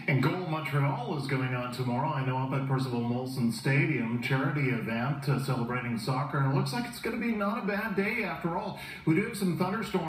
And Goal Montreal is going on tomorrow. I know up at Percival Molson Stadium, charity event celebrating soccer. And it looks like it's going to be not a bad day after all. We do have some thunderstorms.